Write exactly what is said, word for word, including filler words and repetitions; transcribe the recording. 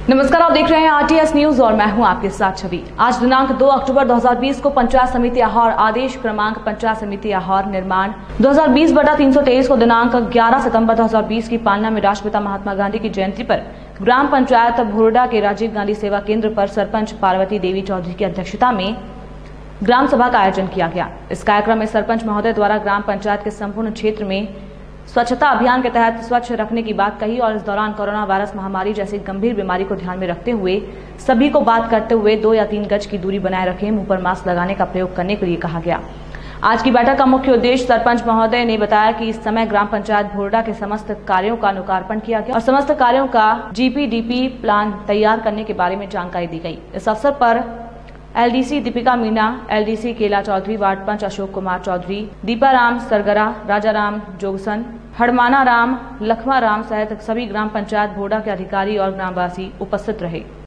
नमस्कार, आप देख रहे हैं आरटीएस न्यूज और मैं हूं आपके साथ छवि। आज दिनांक दो अक्टूबर दो हज़ार बीस को पंचायत समिति आहार आदेश क्रमांक पंचायत समिति आहार निर्माण दो हज़ार बीस बटा तीन सौ तेईस को दिनांक ग्यारह सितंबर दो हज़ार बीस की पालना में राष्ट्रपिता महात्मा गांधी की जयंती पर ग्राम पंचायत भुरडा के राजीव गांधी सेवा केंद्र पर सरपंच पार्वती देवी चौधरी की अध्यक्षता में ग्राम सभा का आयोजन किया गया। इस कार्यक्रम में सरपंच महोदय द्वारा ग्राम पंचायत के संपूर्ण क्षेत्र में स्वच्छता अभियान के तहत स्वच्छ रखने की बात कही और इस दौरान कोरोना वायरस महामारी जैसी गंभीर बीमारी को ध्यान में रखते हुए सभी को बात करते हुए दो या तीन गज की दूरी बनाए रखें, मुंह पर मास्क लगाने का प्रयोग करने के लिए कहा गया। आज की बैठक का मुख्य उद्देश्य सरपंच महोदय ने बताया कि इस समय ग्राम पंचायत भुरडा के समस्त कार्यों का लोकार्पण किया गया और समस्त कार्यों का जीपीडीपी प्लान तैयार करने के बारे में जानकारी दी गई। इस अवसर पर LDC Deepika Meena, LDC Kela Chaudhary, ward panch Ashok Kumar Chaudhary, Deeparam Sargara, Rajaram Jogsan, Hadmana Ram, Lakhma Ram सहित सभी ग्राम पंचायत भुरडा के अधिकारी और ग्रामवासी उपस्थित रहे।